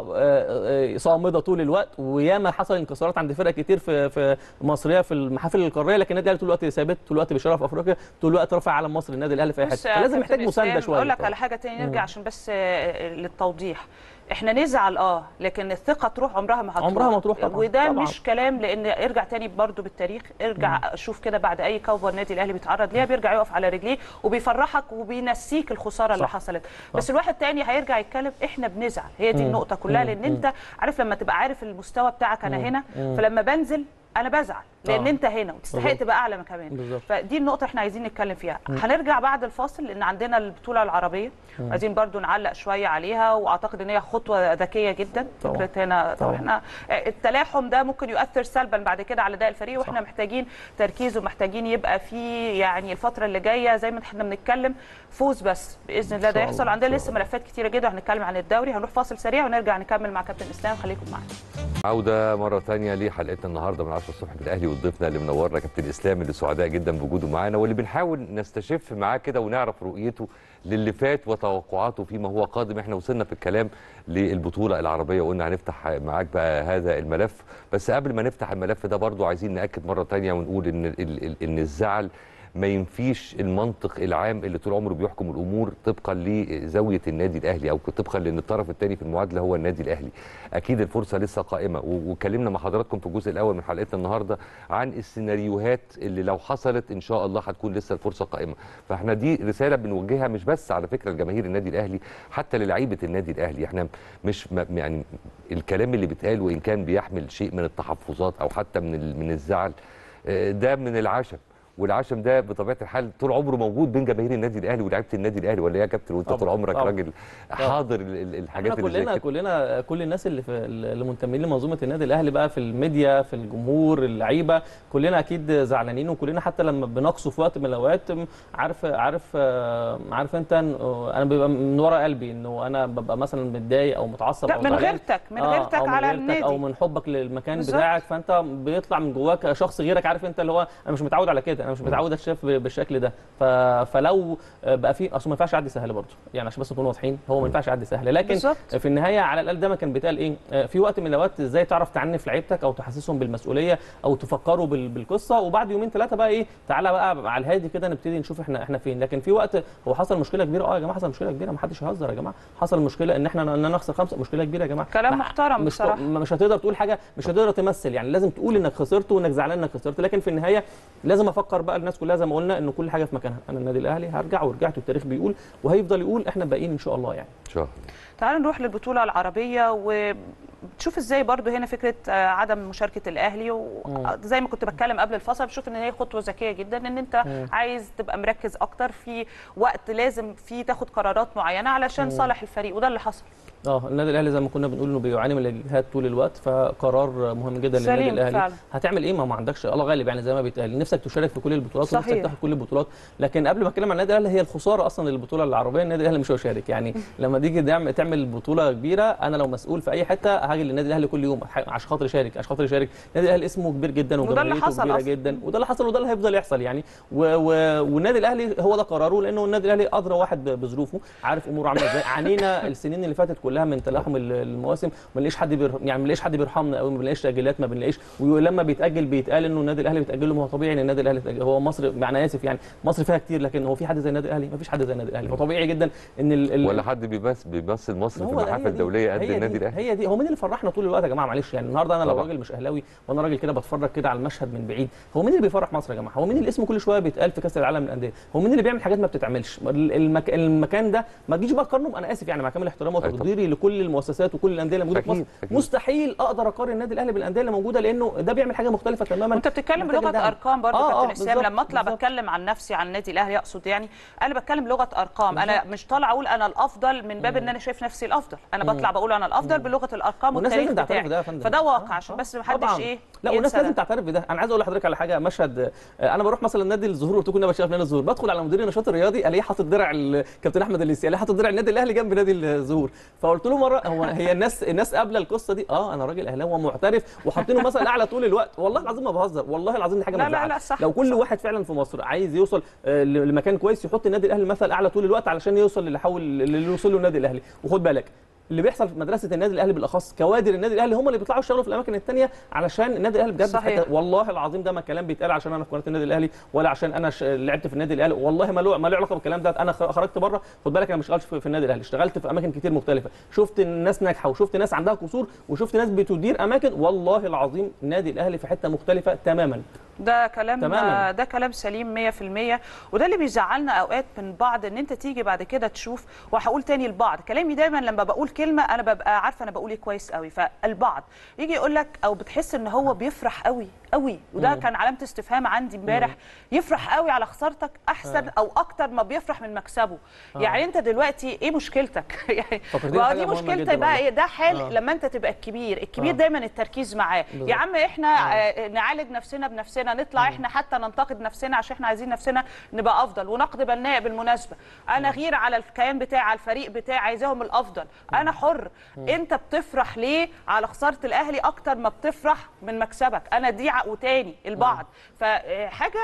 قوه صامده طول الوقت. وياما حصل انكسارات عند فرق كتير في مصريه في المحافل القاريه، لكن النادي الاهلي طول الوقت ثابت، طول الوقت بيشرف افريقيا، طول الوقت رافع علم مصر. النادي الاهلي في اي حته، فلازم محتاج مسانده شويه. اقول لك على حاجه ثانيه نرجع عشان بس للتوضيح. احنا نزعل لكن الثقه تروح عمرها ما تروح طبعا. وده طبعا مش كلام، لان ارجع تاني برضو بالتاريخ، ارجع شوف كده بعد اي كوبا النادي الاهلي بيتعرض ليها بيرجع يقف على رجليه وبيفرحك وبينسيك الخساره اللي حصلت. بس الواحد تاني هيرجع يتكلم احنا بنزعل، هي دي النقطه كلها. لان انت عارف لما تبقى عارف المستوى بتاعك، انا هنا فلما بنزل انا بزعل لان انت هنا وتستحق تبقى اعلى كمان. فدي النقطه احنا عايزين نتكلم فيها. هنرجع بعد الفاصل لان عندنا البطوله العربيه عايزين برضو نعلق شويه عليها، واعتقد ان هي خطوه ذكيه جدا. فكره هنا طبعا احنا التلاحم ده ممكن يؤثر سلبا بعد كده على اداء الفريق، واحنا محتاجين تركيز ومحتاجين يبقى في يعني الفتره اللي جايه زي ما احنا بنتكلم فوز بس باذن الله ده يحصل. عندنا لسه ملفات كتيره جدا، هنتكلم عن الدوري. هنروح فاصل سريع ونرجع نكمل مع كابتن اسلام، خليكم معانا. عودة مرة ثانية لحلقتنا النهارده من 10 الصبح في الأهلي، وضيفنا اللي منورنا كابتن إسلام اللي سعداء جدا بوجوده معانا، واللي بنحاول نستشف معاه كده ونعرف رؤيته للي فات وتوقعاته فيما هو قادم. احنا وصلنا في الكلام للبطولة العربية وقلنا هنفتح معاك بقى هذا الملف، بس قبل ما نفتح الملف ده برضو عايزين نأكد مرة ثانية ونقول إن الزعل ما ينفيش المنطق العام اللي طول عمره بيحكم الامور طبقا لزاويه النادي الاهلي او طبقا لان الطرف الثاني في المعادله هو النادي الاهلي. اكيد الفرصه لسه قائمه، وكلمنا مع حضراتكم في الجزء الاول من حلقتنا النهارده عن السيناريوهات اللي لو حصلت ان شاء الله هتكون لسه الفرصه قائمه. فاحنا دي رساله بنوجهها مش بس على فكره لجماهير النادي الاهلي، حتى للاعيبه النادي الاهلي. احنا مش يعني الكلام اللي بيتقال وان كان بيحمل شيء من التحفظات او حتى من الزعل، ده من العشم، والعشم ده بطبيعه الحال طول عمره موجود بين جماهير النادي الاهلي ولاعيبه النادي الاهلي، ولا ايه يا كابتن؟ وانت طول عمرك راجل حاضر الحاجات اللي زي كده. كلنا كل الناس اللي منتمين لمنظومه النادي الاهلي بقى في الميديا، في الجمهور، اللعيبه، كلنا اكيد زعلانين، وكلنا حتى لما بنقصه في وقت من الاوقات عارف انت انا بيبقى من ورا قلبي انه انا ببقى مثلا متضايق او متعصب او من غيرتك على النادي او من حبك للمكان بتاعك، فانت بيطلع من جواك شخص غيرك. عارف انت اللي هو انا مش متعود على كده، انا مش متعود اتشاف بالشكل ده. فلو بقى في اصل ما ينفعش يعدي سهل برضه، يعني عشان بس نكون واضحين، هو ما ينفعش يعدي سهل، لكن بالزبط. في النهايه على الاقل دايما كان بيتقال ايه في وقت من الاوقات ازاي تعرف تعنف لعيبتك او تحسسهم بالمسؤوليه او تفكروا بالقصه، وبعد يومين ثلاثه بقى ايه تعالى بقى على الهادي كده نبتدي نشوف احنا فين. لكن في وقت هو حصل مشكله كبيره، يا جماعه حصل مشكله كبيره، ما حدش يهزر يا جماعه، حصل مشكله ان احنا نخسر 5، مشكله كبيره يا جماعه، كلام محترم بصراحه. مش هتقدر تقول حاجه، مش هتقدر تمثل، يعني لازم تقول انك خسرت وانك زعلان انك خسرت، لكن في النهايه لازم افكر بقى الناس كلها زي ما قلنا انه كل حاجه في مكانها. انا النادي الاهلي هرجع ورجعت، والتاريخ بيقول وهيفضل يقول احنا باقيين ان شاء الله يعني. ان شاء الله. تعالوا نروح للبطوله العربيه، وتشوف ازاي برضو هنا فكره عدم مشاركه الاهلي، وزي ما كنت بتكلم قبل الفصل بشوف ان هي خطوه ذكيه جدا، ان انت عايز تبقى مركز اكتر في وقت لازم فيه تاخد قرارات معينه علشان صالح الفريق، وده اللي حصل. النادي الاهلي زي ما كنا بنقول انه بيعاني من الاجهاد طول الوقت، فقرار مهم جدا للنادي الاهلي فعلا. هتعمل ايه؟ ما عندكش الله غالب، يعني زي ما بيتقال نفسك تشارك في كل البطولات ونفسك تاخد كل البطولات، لكن قبل ما اتكلم عن النادي الاهلي هي الخساره اصلا للبطوله العربيه، النادي الاهلي مش هيشارك. يعني لما تيجي تعمل بطوله كبيره، انا لو مسؤول في اي حته هاجي للنادي الاهلي كل يوم عشان خاطر يشارك، النادي الاهلي اسمه كبير جدا وجماهيرته كبيره جدا، وده اللي حصل وده اللي هيفضل يحصل يعني. والنادي الاهلي هو ده قراره، لانه النادي الاهلي ادرى واحد بظروفه، عارف اموره عامله ازاي. عانينا السنين اللي فاتت كلها من تلاحم المواسم، ما نلاقيش حد بيرحمنا قوي، ما بنلاقيش تاجيلات، ما بنلاقيش، ولما بيتاجل بيتقال انه النادي الاهلي بيتاجل له، ما هو طبيعي ان النادي الاهلي هو مصر، يعني اسف يعني مصر فيها كتير، لكن هو في حد زي النادي الاهلي؟ ما فيش حد زي النادي الاهلي، فطبيعي جدا ان ولا حد بيمثل مصر في المحافل الدوليه قد النادي الاهلي. هي دي هو مين اللي فرحنا طول الوقت يا جماعه؟ معلش يعني النهارده انا لو راجل مش اهلاوي وانا راجل كده بتفرج كده على المشهد من بعيد، هو مين اللي بيفرح مصر يا جماعه؟ هو مين اللي اسمه كل شويه بيتقال في كاس العالم للانديه؟ هو مين اللي بيعمل حاجات ما بتتعملش؟ المكان ده ما تجيش بقى تقارنه، انا اسف يعني مع كامل احترامي وتقديري لكل المؤسسات وكل الانديه اللي موجوده في مصر، مستحيل اقدر اقارن النادي الاهلي بالانديه اللي موجوده، لانه ده بيعمل حاجه مختلفه تماما. انت بتتكلم بلغه ارقام برضه كابتن اسلام. لما اطلع بتكلم عن نفسي عن النادي الاهلي اقصد يعني انا بتكلم لغه ارقام، انا مش طالع اقول انا الافضل من باب ان انا شايف نفسي الافضل، انا بطلع بقول انا الافضل بلغه الارقام والتاريخ بتاعي، فده واقع عشان بس ما حدش لا والناس لازم تعترف بده. انا عايز اقول لحضرتك على حاجه، مشهد انا بروح مثلا نادي الزهور، قلت لكم انا بشتغل في نادي الزهور، بدخل على مدير النشاط الرياضي الاقيه حاطط درع الكابتن احمد الليثي، الاقيه حاطط درع النادي الاهلي جنب نادي الزهور، فقلت له مره هي الناس قابله القصه دي؟ انا راجل اهلاوي ومعترف وحاطينه مثلا اعلى طول الوقت، والله العظيم ما بهزر، والله العظيم دي حاجه ما تزعلش. لو كل واحد فعلا في مصر عايز يوصل لمكان كويس يحط النادي الاهلي مثل اعلى طول الوقت علشان يوصل اللي يوصل له النادي الاهلي. وخد بالك اللي بيحصل في مدرسه النادي الاهلي بالاخص كوادر النادي الاهلي هم اللي بيطلعوا يشتغلوا في الاماكن الثانيه علشان النادي الاهلي بجد والله العظيم ده ما كلام بيتقال عشان انا في قناه النادي الاهلي ولا عشان انا لعبت في النادي الاهلي، والله ما له علاقه بالكلام ده. انا خرجت بره، خد بالك انا ما اشتغلتش في النادي الاهلي، اشتغلت في اماكن كتير مختلفه، شفت ناس ناجحه وشفت ناس عندها قصور وشفت ناس بتدير اماكن، والله العظيم النادي الاهلي في حته مختلفه تماما. ده كلام سليم 100%، وده اللي بيزعلنا اوقات من بعض، ان انت تيجي بعد كده تشوف، وهقول تاني البعض، كلامي دايما لما بقول كلمه انا ببقى عارفه انا بقول ايه كويس قوي، فالبعض يجي يقول لك او بتحس ان هو بيفرح قوي قوي، وده كان علامه استفهام عندي امبارح، يفرح قوي على خسارتك احسن او اكتر ما بيفرح من مكسبه. يعني انت دلوقتي ايه مشكلتك؟ يعني دي مشكلتك بقى ايه؟ ده حال لما انت تبقى الكبير دايما التركيز معاه، يا عم احنا نعالج نفسنا بنفسنا، علينا نطلع احنا حتى ننتقد نفسنا عشان احنا عايزين نفسنا نبقى افضل، ونقد بناء بالمناسبه. انا غير على الكيان بتاعي، على الفريق بتاعي، عايزاهم الافضل، انا حر. انت بتفرح ليه على خساره الاهلي اكتر ما بتفرح من مكسبك؟ انا دي وتاني البعض. فحاجه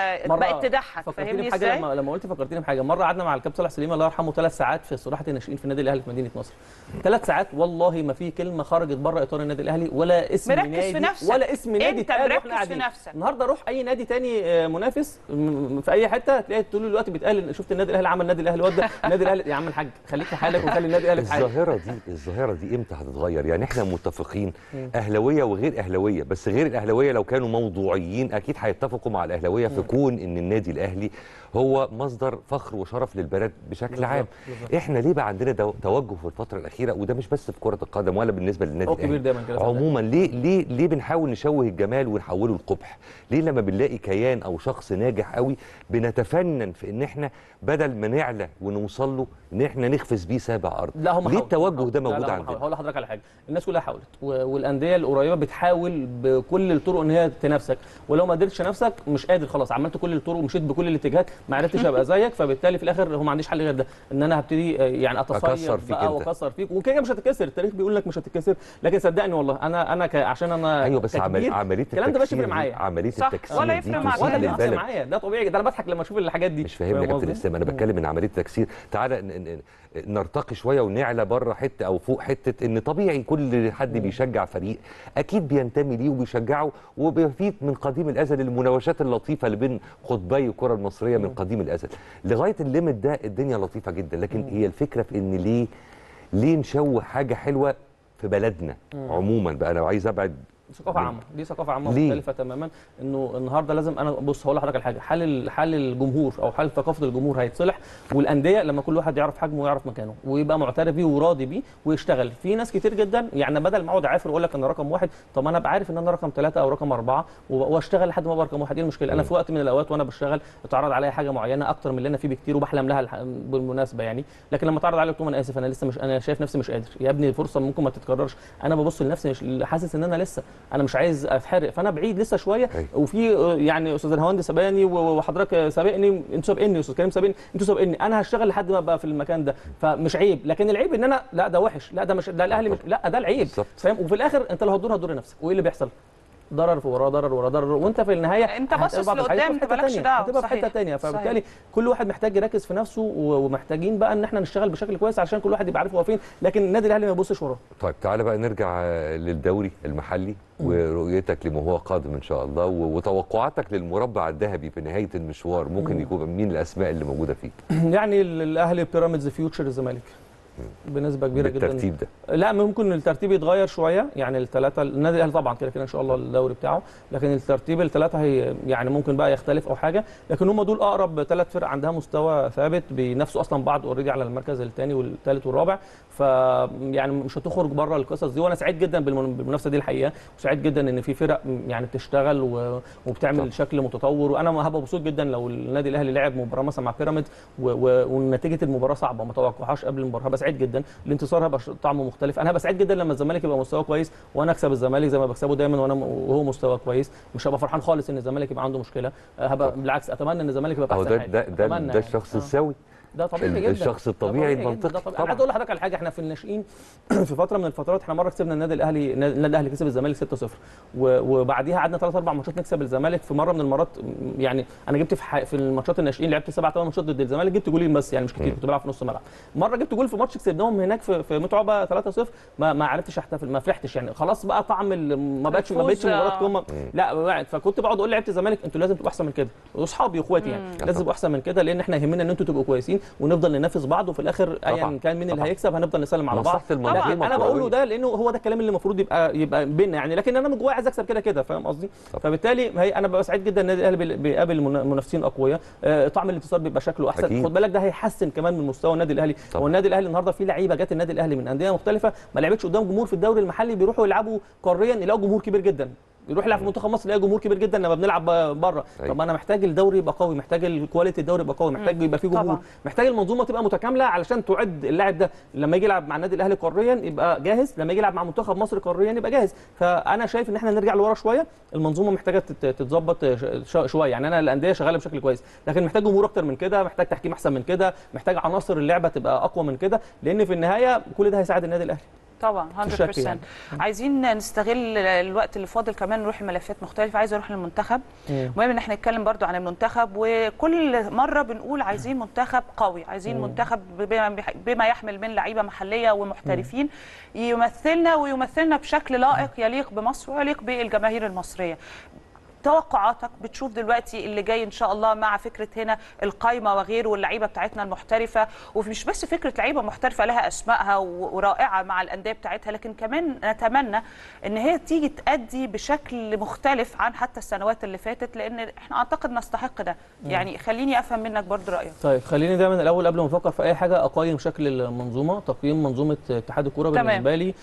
بقت تضحك، فاهمني ازاي؟ لما قلت فكرتني بحاجه. مره قعدنا مع الكابتن صالح سليم الله يرحمه 3 ساعات في استراحه الناشئين في النادي الاهلي في مدينه نصر. 3 ساعات والله ما في كلمه خرجت بره اطار النادي الاهلي، ولا اسم نادي ولا اسم نادي اتقال. انت مركز في نفسك. النهارده روح اي نادي تاني منافس في اي حته تلاقي طول الوقت بيتقال شفت النادي الاهلي عمل، النادي الاهلي ودى، النادي الاهلي. يا عم الحاج خليك في حالك وخلي النادي الاهلي في حاله. الظاهره دي امتى هتتغير؟ يعني احنا متفقين اهلاويه وغير اهلاويه، بس غير الاهلاويه لو كانوا موضوعيين اكيد هيتفقوا مع الاهلاويه في كون ان النادي الاهلي هو مصدر فخر وشرف للبلد بشكل عام. احنا ليه بقى عندنا توجه في الفتره الاخيره، وده مش بس في كره القدم ولا بالنسبه للنادي الاهلي عموما، ليه بنحاول نشوه الجمال ونحوله لقبح؟ ليه لما بنلاقي كيان او شخص ناجح قوي بنتفنن في ان احنا بدل ما نعلى ونوصل له ان احنا نخفز بيه سابع ارض؟ لا هم ليه التوجه ده موجود عندنا؟ هقول لحضرتك على حاجه، الناس كلها حاولت والانديه القريبه بتحاول بكل الطرق ان هي تنافسك، ولو ما قدرتش نفسك مش قادر خلاص، عملت كل الطرق ومشيت بكل الاتجاهات ما عرفتش ابقى زيك، فبالتالي في الاخر هو ما عنديش حل غير ده، ان انا هبتدي يعني اتصيد بقى واكسر فيك، وكده مش هتتكسر، التاريخ بيقول لك مش هتتكسر، لكن صدقني والله انا عشان انا ايوه بس عمليه الكلام ده مش يفرق معايا، عمليه التكسير ولا يفرق معايا، ده طبيعي، ده انا بضحك لما اشوف الحاجات دي. مش فاهمني يا كابتن اسلام، انا بتكلم من عمليه التكسير. تعالى نرتقي شويه ونعلى بره حته او فوق حته، ان طبيعي كل حد بيشجع فريق اكيد بينتمي ليه وبيشجعه، وبيفيد من قديم الازل المناوشات اللطيفه اللي بين قطبي الكره المصريه من قديم الازل لغايه الليمت ده الدنيا لطيفه جدا. لكن هي الفكره في ان ليه نشوه حاجه حلوه في بلدنا عموما بقى. انا عايز ابعد ثقافه عامه، دي ثقافه عامه مختلفه تماما، انه النهارده لازم انا بص هقول لحضرتك على حاجه، حال الجمهور او حال ثقافه الجمهور هيتصلح، والانديه لما كل واحد يعرف حجمه ويعرف مكانه ويبقى معترف بيه وراضي بيه ويشتغل. في ناس كتير جدا يعني بدل ما اقعد اعافر واقول لك انا رقم 1، طب انا ابقى عارف ان انا رقم 3 او رقم 4 واشتغل لحد ما ابقى رقم 1. ايه المشكله؟ انا في وقت من الاوقات وانا بشتغل اتعرض عليا حاجه معينه اكتر من اللي انا فيه بكتير وبحلم لها بالمناسبه يعني، لكن لما اتعرض عليا قلت انا اسف، انا لسه مش، انا شايف نفسي مش قادر يا ابني، الفرصه ممكن ما تتكررش، انا ببص لنفسي حاسس ان انا لسه انا مش عايز اتحرق، فانا بعيد لسه شويه. وفي يعني استاذ الهواندي سبقني وحضرتك سابقني، انتوا سابقني، استاذ كريم سابقني، انتوا سابقني، انا هشتغل لحد ما ابقى في المكان ده، فمش عيب. لكن العيب ان انا لا ده وحش، لا ده مش، ده الاهلي مش، لا ده العيب، فاهم؟ وفي الاخر انت اللي هتضر نفسك، وايه اللي بيحصل؟ ضرر في وراه ضرر وراه ضرر، وانت في النهايه انت باصص لقدام، انت مالكش دعوه، هتبقى في حته ثانيه. فبالتالي كل واحد محتاج يركز في نفسه، ومحتاجين بقى ان احنا نشتغل بشكل كويس عشان كل واحد يبقى عارف هو فين، لكن النادي الاهلي ما يبصش وراه. طيب تعالى بقى نرجع للدوري المحلي ورؤيتك لما هو قادم ان شاء الله، وتوقعاتك للمربع الذهبي في نهايه المشوار. ممكن يكون مين الاسماء اللي موجوده فيه؟ يعني الاهلي، بيراميدز، فيوتشر، الزمالك بنسبه كبيره جدا. بالترتيب ده؟ لا ممكن الترتيب يتغير شويه، يعني الثلاثه، النادي الاهلي طبعا كده كده ان شاء الله الدوري بتاعه، لكن الترتيب الثلاثه هي يعني ممكن بقى يختلف او حاجه، لكن هم دول اقرب 3 فرق عندها مستوى ثابت، بينافسوا اصلا بعض اوريدي على المركز الثاني والثالث والرابع، يعني مش هتخرج بره القصص دي. وانا سعيد جدا بالمنافسه دي الحقيقه، وسعيد جدا ان في فرق يعني بتشتغل وبتعمل شكل متطور، وانا هبقى مبسوط جدا لو النادي الاهلي لعب مباراه مثلا مع بيراميدز ونتيجه المباراه صعبه ما توقعهاش قبل المباراه، هبقى سعيد جدا، الانتصار هيبقى طعمه مختلف. انا هبقى سعيد جدا لما الزمالك يبقى مستواه كويس وانا اكسب الزمالك زي ما بكسبه دايما وهو مستواه كويس، مش هبقى فرحان خالص ان الزمالك يبقى عنده مشكله، هبقى بالعكس اتمنى ان الزمالك يبقى احسن حاجه. ده الشخص السوي، ده طبيعي جدا، الشخص الطبيعي المنطقي. انا عايز اقول لحضرتك على حاجه، احنا في الناشئين في فتره من الفترات احنا مره كسبنا النادي الاهلي كسب الزمالك 6-0، وبعديها قعدنا 3-4 ماتشات نكسب الزمالك. في مره من المرات يعني انا جبت في الماتشات الناشئين لعبت 7-8 ماتشات ضد الزمالك، جبت جولين بس يعني مش كتير، كنت بلعب في نص الملعب. مره جبت جول في ماتش كسبناهم هناك في متعبه 3-0، ما عرفتش احتفل، ما فرحتش يعني، خلاص بقى طعم ما بقتش مباراه قمه، لا. فكنت بقعد اقول لعيبه الزمالك انتوا لازم تبقوا احسن من كده، واصحابي واخواتي يعني لازم تبقوا احسن من كده، لان احنا يهمنا ان انتوا تبقوا كويسين ونفضل ننافس بعض، وفي الاخر ايا كان مين اللي هيكسب هنفضل نسلم على بعض. انا بقوله ده لانه هو ده الكلام اللي المفروض يبقى بيننا يعني، لكن انا من جوايا عايز اكسب كده فاهم قصدي؟ فبالتالي انا ببقى سعيد جدا ان النادي الاهلي بيقابل منافسين اقوياء، طعم الانتصار بيبقى شكله احسن أكيد. خد بالك ده هيحسن كمان من مستوى النادي الاهلي. هو النادي الاهلي النهارده في لعيبه جت النادي الاهلي من انديه مختلفه ما لعبتش قدام جمهور في الدوري المحلي، بيروحوا يلعبوا قاريا يلاقوا جمهور كبير جدا، يروح يلعب في منتخب مصر يلاقي جمهور كبير جدا لما بنلعب بره. طب انا محتاج الدوري يبقى قوي، محتاج الكواليتي الدوري يبقى قوي، محتاج يبقى فيه جمهور، محتاج المنظومه تبقى متكامله علشان تعد اللاعب ده لما يجي يلعب مع النادي الاهلي قاريا يبقى جاهز، لما يجي يلعب مع منتخب مصر قاريا يبقى جاهز. فانا شايف ان احنا نرجع لورا شويه، المنظومه محتاجه تتظبط شويه. يعني انا الانديه شغاله بشكل كويس، لكن محتاج جمهور اكتر من كده، محتاج تحكيم احسن من كده، محتاج عناصر اللعبه تبقى اقوى من كده، لان في النهايه كل ده هيساعد النادي الاهلي طبعا 100%. يعني. عايزين نستغل الوقت اللي فاضل كمان نروح لملفات مختلفه. عايزه اروح للمنتخب، مهم ان احنا نتكلم برضو عن المنتخب، وكل مره بنقول عايزين منتخب قوي، عايزين منتخب بما يحمل من لعيبه محليه ومحترفين يمثلنا ويمثلنا بشكل لائق يليق بمصر ويليق بالجماهير المصريه. توقعاتك بتشوف دلوقتي اللي جاي ان شاء الله مع فكره هنا القايمه وغيره واللعيبه بتاعتنا المحترفه، ومش بس فكره لعيبه محترفه لها اسمائها ورائعه مع الانديه بتاعتها، لكن كمان نتمنى ان هي تيجي تأدي بشكل مختلف عن حتى السنوات اللي فاتت، لان احنا اعتقد نستحق ده. يعني خليني افهم منك برضو رايك. طيب خليني دايما الاول قبل ما افكر في اي حاجه اقيم شكل المنظومه. تقييم منظومه اتحاد الكوره بالنسبه لي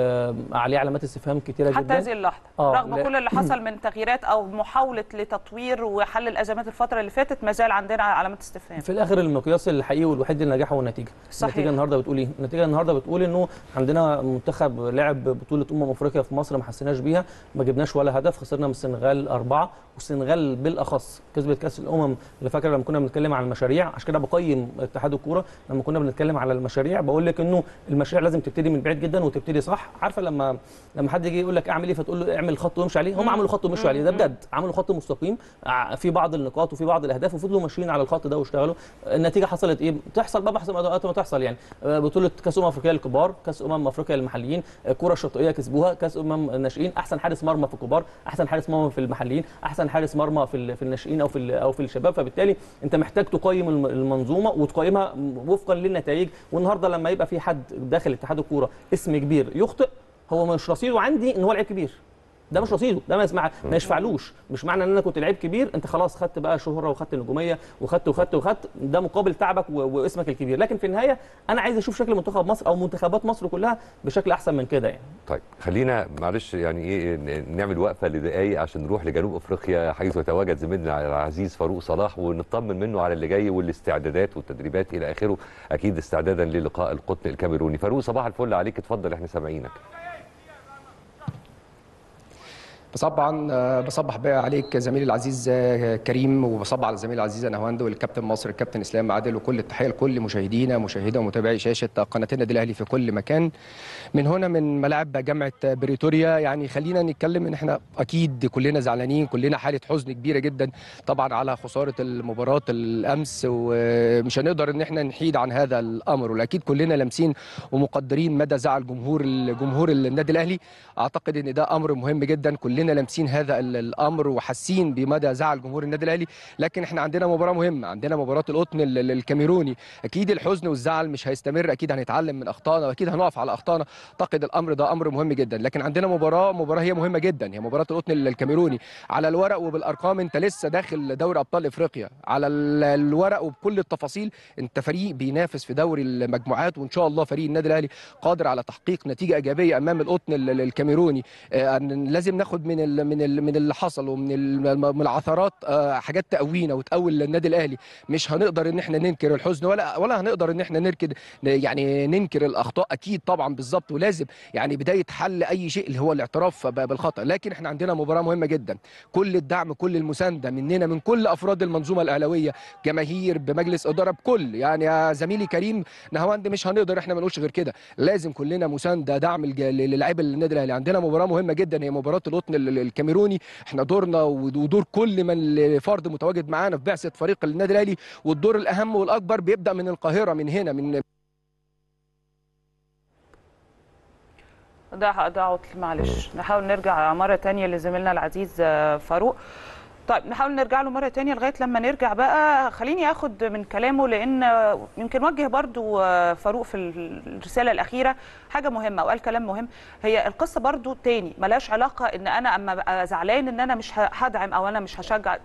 عليه علامات استفهام كتيره جدا حتى هذه اللحظه رغم كل اللي حصل من تغييرات او محاوله لتطوير وحل الازمات الفتره اللي فاتت، ما زال عندنا علامات استفهام. في الاخر المقياس الحقيقي والوحيد للنجاح هو النتيجه. صحيح. النتيجه النهارده بتقول ايه؟ النتيجه النهارده بتقول انه عندنا منتخب لعب بطوله افريقيا في مصر ما حسيناش بيها، ما جبناش ولا هدف، خسرنا من السنغال 4، والسنغال بالاخص كسبت كاس الامم. اللي فاكر لما كنا بنتكلم عن المشاريع، عشان كده بقيم اتحاد الكوره لما كنا بنتكلم على المشاريع بقول لك انه المشاريع لازم تبتدي من بعيد جدا وتبتدي صح. عارفه لما حد يجي يقول لك اعمل ايه فتقول له اعمل خط وامشي عليه، هم عملوا خط ومشوا عليه، ده بجد عملوا خط مستقيم في بعض النقاط وفي بعض الاهداف وفضلوا ماشيين على الخط ده واشتغلوا. النتيجه حصلت ايه؟ تحصل بقى بحسب ما تحصل. يعني بطوله كاس افريقيا للكبار، كاس افريقيا للمحليين، الكره الشاطئيه كسبوها، كاس الناشئين، احسن حارس مرمى في الكبار، احسن حارس مرمى في المحليين، احسن حارس مرمى في الناشئين او في الشباب. فبالتالي انت محتاج تقيم المنظومه وتقيمها وفقا للنتائج. والنهارده لما يبقى في حد داخل اتحاد الكوره اسم كبير يخطئ، هو مش رصيده عندي ان هو لعيب كبير، ده مش رصيده، ده ما يشفعلوش. مش معنى ان انا كنت لعيب كبير انت خلاص خدت بقى شهره وخدت نجوميه وخدت ده مقابل تعبك واسمك الكبير. لكن في النهايه انا عايز اشوف شكل منتخب مصر او منتخبات مصر كلها بشكل احسن من كده يعني. طيب خلينا معلش يعني ايه نعمل وقفه لدقايق عشان نروح لجنوب افريقيا حيث يتواجد زميلنا العزيز فاروق صلاح ونطمن منه على اللي جاي والاستعدادات والتدريبات الى اخره، اكيد استعدادا للقاء القطن الكاميروني. فاروق صباح الفل عليك، اتفضل احنا سامعينك. طبعا بصبح بقى عليك زميلي العزيز كريم، وبصبح على زميلي العزيز نهاوند والكابتن مصر الكابتن اسلام عادل، وكل التحيه لكل مشاهدينا ومتابعي شاشه قناه النادي الاهلي في كل مكان. من هنا من ملاعب جامعه بريتوريا، يعني خلينا نتكلم ان احنا اكيد كلنا زعلانين، كلنا حاله حزن كبيره جدا طبعا على خساره المباراه الامس، ومش هنقدر ان احنا نحيد عن هذا الامر، واكيد كلنا لامسين ومقدرين مدى زعل جمهور النادي الاهلي. اعتقد ان ده امر مهم جدا، كلنا لامسين هذا الامر وحاسين بمدى زعل جمهور النادي الاهلي. لكن احنا عندنا مباراه مهمه، عندنا مباراه القطن الكاميروني. اكيد الحزن والزعل مش هيستمر، اكيد هنتعلم من اخطائنا واكيد هنقف على اخطائنا. اعتقد الامر ده امر مهم جدا، لكن عندنا مباراه هي مهمه جدا، هي مباراه القطن الكاميروني. على الورق وبالارقام انت لسه داخل دوري ابطال افريقيا، على الورق وبكل التفاصيل انت فريق بينافس في دوري المجموعات، وان شاء الله فريق النادي الاهلي قادر على تحقيق نتيجه ايجابيه امام القطن الكاميروني. لازم ناخد من اللي حصل ومن العثرات حاجات تقوينا وتقوي النادي الاهلي. مش هنقدر ان احنا ننكر الحزن ولا هنقدر ان احنا ننكر الاخطاء، اكيد طبعا بالظبط، ولازم يعني بدايه حل اي شيء اللي هو الاعتراف بالخطا. لكن احنا عندنا مباراه مهمه جدا، كل الدعم كل المسانده مننا من كل افراد المنظومه الاهلاويه، جماهير بمجلس اداره بكل، يعني يا زميلي كريم نهاوند مش هنقدر احنا ما نقولش غير كده، لازم كلنا مسانده دعم للاعيبه النادي الاهلي. عندنا مباراه مهمه جدا هي مباراه القطن الكاميروني، احنا دورنا ودور كل من فرد متواجد معانا في بعثه فريق النادي الاهلي، والدور الاهم والاكبر بيبدا من القاهره، من هنا من ده عطل معلش. نحاول نرجع مره ثانيه لزميلنا العزيز فاروق. طيب نحاول نرجع له مره ثانيه. لغايه لما نرجع بقى خليني اخد من كلامه، لان يمكن وجه برضو فاروق في الرساله الاخيره حاجه مهمه وقال كلام مهم. هي القصه برضو تاني ملهاش علاقه ان انا اما ابقى زعلان ان انا مش هدعم او انا مش هشجع،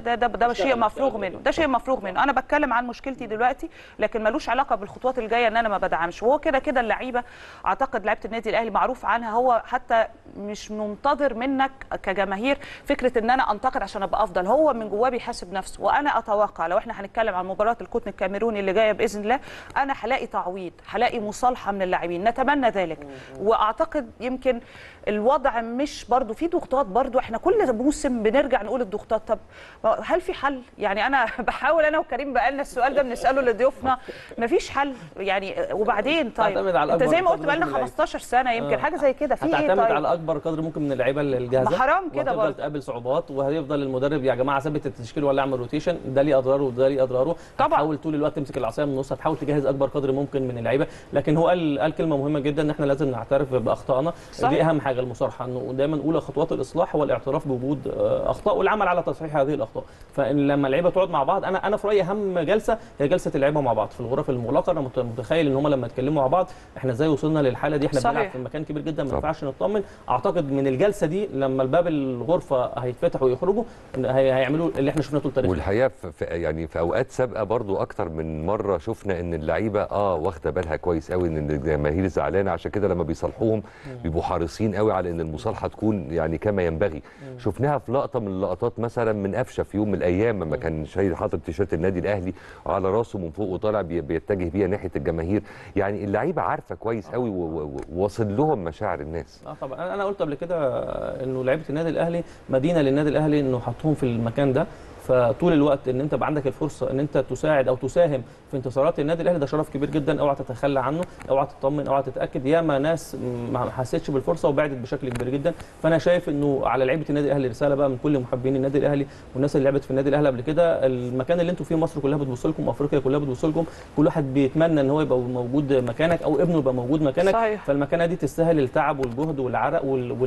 ده شيء مفروغ منه، ده شيء مفروغ منه. انا بتكلم عن مشكلتي دلوقتي، لكن ملوش علاقه بالخطوات الجايه ان انا ما بدعمش. وهو كده كده اللعيبه، اعتقد لعيبه النادي الاهلي معروف عنها، هو حتى مش منتظر منك كجماهير فكره ان انا انتقد عشان ابقى افضل، هو من جواه بيحاسب نفسه. وانا اتوقع لو احنا هنتكلم عن مباراه القطن الكاميروني اللي جايه باذن الله، انا هلاقي تعويض، هلاقي مصالحه من اللاعبين، نتمنى ذلك. واعتقد يمكن الوضع مش برضو في ضغوطات، برضو احنا كل موسم بنرجع نقول الضغوطات. طب هل في حل؟ يعني انا بحاول انا وكريم بقالنا السؤال ده بنساله لضيوفنا، مفيش حل يعني. وبعدين طيب انت زي ما قلت بقالنا 15 سنه يمكن حاجه زي كده، في ايه؟ هتعتمد على اكبر قدر ممكن من اللعيبه الجاهزه، ما حرام كده برضه تقابل صعوبات، وهيفضل المدرب يا جماعه ثبت التشكيل ولا اعمل روتيشن، ده ليه اضراره وده ليه اضراره. هتحاول طول الوقت تمسك العصايه من النص، هتحاول تجهز اكبر قدر ممكن من اللعيبه. لكن هو قال كلمه مهمه جدا، ان احنا لازم نعترف باخطائنا. دي اهم حاجه، المصارحه، انه دايما اولى خطوات الاصلاح هو الاعتراف بوجود اخطاء والعمل على تصحيح هذه الاخطاء. فلما اللعيبه تقعد مع بعض، انا في رايي اهم جلسه هي جلسه اللعيبه مع بعض في الغرف المغلقه. انا متخيل ان هم لما يتكلموا مع بعض احنا ازاي وصلنا للحاله دي، احنا بنلعب في مكان كبير جدا ما ينفعش نطمن. اعتقد من الجلسه دي لما الباب الغرفه هيتفتح ويخرجوا هيعملوا اللي احنا شفناه طول التاريخ. والحقيقه يعني في اوقات سابقه برضو اكتر من مره شفنا ان اللعيبه واخده بالها كويس قوي ان الجماهير زعلانه، عشان كده لما بيصالحوهم بيبقوا حريصين قوي على ان المصالحه تكون يعني كما ينبغي. شفناها في لقطه من اللقطات مثلا من قفشه في يوم من الايام لما كان شايل حاطط تيشيرت النادي الاهلي على راسه من فوق وطالع بيتجه بيها ناحيه الجماهير. يعني اللعيبه عارفه كويس قوي وواصل لهم مشاعر الناس. طبعا انا قلت قبل كده انه لعيبه النادي الاهلي مدينه للنادي الاهلي، انه حطهم في المكان ده. فطول الوقت ان انت يبقى عندك الفرصه ان انت تساعد او تساهم في انتصارات النادي الاهلي، ده شرف كبير جدا. اوعى تتخلى عنه، اوعى تطمن، اوعى تتاكد. ياما ناس ما حسيتش بالفرصه وبعدت بشكل كبير جدا. فانا شايف انه على لعيبه النادي الاهلي رساله بقى من كل محبين النادي الاهلي والناس اللي لعبت في النادي الاهلي قبل كده، المكان اللي انتم فيه مصر كلها بتبص لكم، افريقيا كلها بتبص لكم، كل واحد بيتمنى ان هو يبقى موجود مكانك او ابنه يبقى موجود مكانك. صحيح. فالمكانه دي تستاهل التعب والجهد والعرق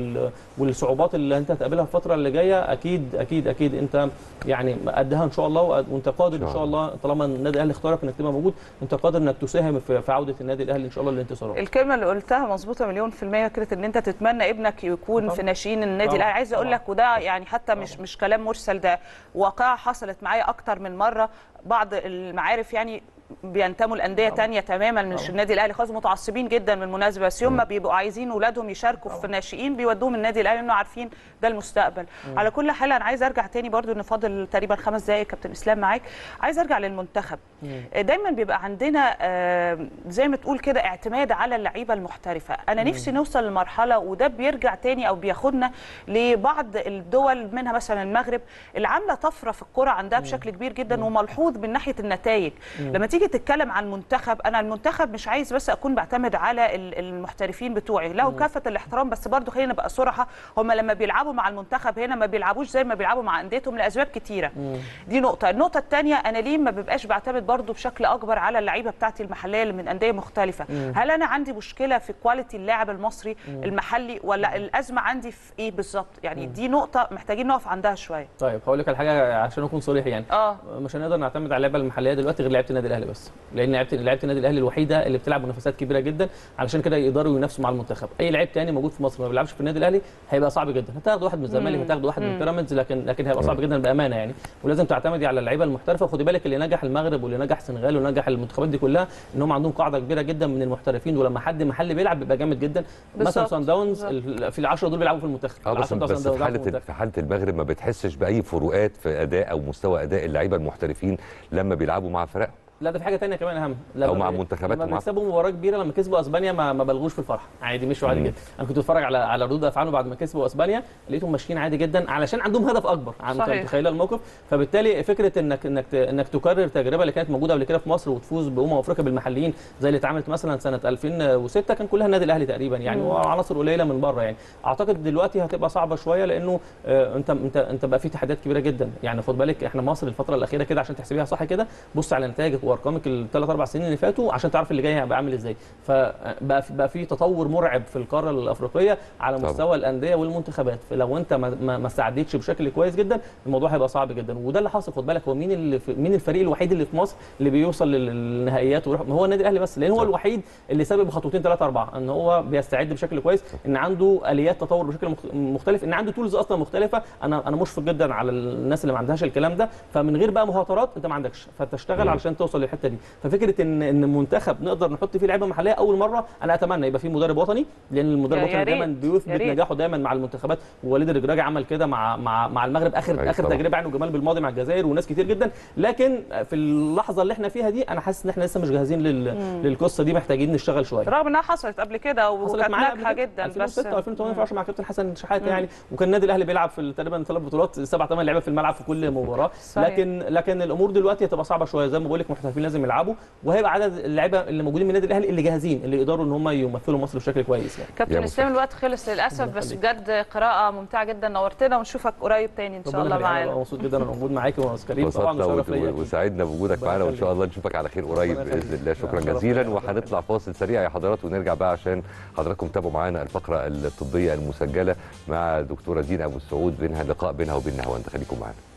والصعوبات اللي انت هتقابلها الفتره اللي جايه. اكيد اكيد اكيد انت يعني قدها ان شاء الله، وانت قادر ان شاء الله طالما النادي الاهلي اختارك انك تبقى موجود، انت قادر انك تساهم في عوده النادي الاهلي ان شاء الله للانتصارات. الكلمه اللي قلتها مظبوطه مليون في الميه، فكره ان انت تتمنى ابنك يكون في ناشئين النادي الاهلي. عايزه اقول لك وده يعني حتى مش كلام مرسل، ده واقعه حصلت معايا اكتر من مره. بعض المعارف يعني بينتموا لانديه ثانيه تماما مش النادي الاهلي خالص، متعصبين جدا بالمناسبه، بس يوم ما بيبقوا عايزين اولادهم يشاركوا في الناشئين بيودوهم النادي الاهلي لانه عارفين ده المستقبل. على كل حال انا عايز ارجع تاني برضو، ان فاضل تقريبا 5 دقائق كابتن اسلام معاك. عايز ارجع للمنتخب. دايما بيبقى عندنا زي ما تقول كده اعتماد على اللعيبه المحترفه. انا نفسي نوصل لمرحله، وده بيرجع تاني او بياخدنا لبعض الدول منها مثلا المغرب اللي عامله طفره في الكره عندها بشكل كبير جدا وملحوظ من ناحيه النتائج. لما تيجي تتكلم عن المنتخب، انا المنتخب مش عايز بس اكون بعتمد على المحترفين بتوعي، لهم كافه الاحترام، بس برضو خلينا نبقى صراحه، هم لما بيلعبوا مع المنتخب هنا ما بيلعبوش زي ما بيلعبوا مع انديتهم لاسباب كتيره. دي نقطه. النقطه الثانيه، انا ليه ما ببقاش بعتمد برضو بشكل اكبر على اللعيبه بتاعتي المحليه اللي من انديه مختلفه؟ هل انا عندي مشكله في كواليتي اللاعب المصري المحلي، ولا الازمه عندي في ايه بالظبط؟ يعني دي نقطه محتاجين نقف عندها شويه. طيب هقول لك على حاجه عشان اكون صريح، يعني مش هنقدر نعتمد على اللعيبه المحليه دلوقتي غير لعيبه النادي الاهلي بس، لان لعيبه النادي الاهلي الوحيده اللي بتلعب منافسات كبيره جدا، علشان كده يقدروا ينافسوا مع المنتخب. اي لعيب تاني موجود في مصر ما بيلعبش في النادي الاهلي هيبقى صعب جدا. هتاخد واحد من الزمالك، هتاخد واحد من بيراميدز، لكن هيبقى صعب جدا بامانه يعني. ولازم تعتمدي على اللعيبه المحترفه. وخدي بالك اللي نجح المغرب واللي نجح السنغال ونجح المنتخبات دي كلها ان هم عندهم قاعده كبيره جدا من المحترفين، ولما حد محلي بيلعب بيبقى جامد جدا. مثلا سان داونز في ال10 دول بيلعبوا في المنتخب. بس في حاله المغرب ما بتحسش باي فروقات في اداء او مستوى اداء اللعيبه المحترفين لما بيلعبوا مع فرق؟ لا، ده في حاجه ثانيه كمان اهم، او مع منتخبات. لما بيكسبوا مباراه كبيره، لما كسبوا اسبانيا ما بلغوش في الفرحه، عادي مشوا عادي جدا. انا كنت بتفرج على ردود افعالهم بعد ما كسبوا اسبانيا، لقيتهم ماشيين عادي جدا علشان عندهم هدف اكبر. متخيله الموقف؟ فبالتالي فكره انك تكرر تجربه اللي كانت موجوده قبل كده في مصر وتفوز افريقيا بالمحليين زي اللي اتعملت مثلا سنه 2006 كان كلها النادي الاهلي تقريبا يعني، وعناصر قليله من بره يعني. اعتقد دلوقتي هتبقى صعبه شويه، لانه انت بقى في تحديات كبيره جدا يعني. خد بالك احنا مصر الفتره الاخيره كده عشان تحسبيها صح كده، بص على نتائجك وارقامك الثلاث اربع سنين اللي فاتوا عشان تعرف اللي جاي هيبقى عامل ازاي. فبقى في تطور مرعب في القاره الافريقيه على مستوى الانديه والمنتخبات، فلو انت ما استعدتش بشكل كويس جدا الموضوع هيبقى صعب جدا. وده اللي حاصل. خد بالك، هو مين الفريق الوحيد اللي في مصر اللي بيوصل للنهائيات هو النادي الاهلي بس، لان هو الوحيد اللي سابق بخطوتين 3 4 ان هو بيستعد بشكل كويس، ان عنده اليات تطور بشكل مختلف، ان عنده تولز اصلا مختلفه. انا مشفق جدا على الناس اللي ما عندهاش الكلام ده، فمن غير بقى مهاترات انت ما عندكش، فتشتغل علشان توصل للحته دي. ففكره ان منتخب نقدر نحط فيه لعيبه محليه اول مره، انا اتمنى يبقى فيه مدرب وطني، لان المدرب الوطني دايما بيثبت نجاحه دايما مع المنتخبات. ووليد الرجراجي عمل كده مع المغرب اخر تجربه عنه، جمال بالماضي مع الجزائر وناس كتير جدا. لكن في اللحظه اللي احنا فيها دي انا حاسس ان احنا لسه مش جاهزين للقصه دي، محتاجين نشتغل شويه، رغم انها حصلت قبل كده وكانت ناجحه جدا. 2006 و2008 مع كابتن حسن شحاته يعني، وكان النادي الاهلي بيلعب في تقريبا 3 بطولات، 7 8 لعيبه في الملعب في كل مباراه. لكن الامور دلوقتي هتبقى صعبه شويه، زي ما بقول لك محترفين لازم يلعبوا، وهيبقى عدد اللعيبه اللي موجودين من النادي الاهلي اللي جاهزين، اللي يقدروا ان هم يمثلوا مصر بشكل كويس يعني. كابتن اسلام الوقت خلص للاسف، بس بجد قراءه ممتعه جدا، نورتنا ونشوفك قريب تاني ان شاء الله معانا. انا مبسوط جدا انا موجود معاك ومع كريم طبعا، وشرف ليا وسعدنا بوجودك معانا، وان شاء الله نشوفك على خير قريب باذن الله. شكرا جزيلا، وهنطلع فاصل سريع يا حضرات ونرجع بقى عشان حضراتكم تتابعوا معانا الفقره الطبيه المسجله مع دكتوره دينا ابو السعود، لقاء بينها وبين نهاوند. خليكم معانا.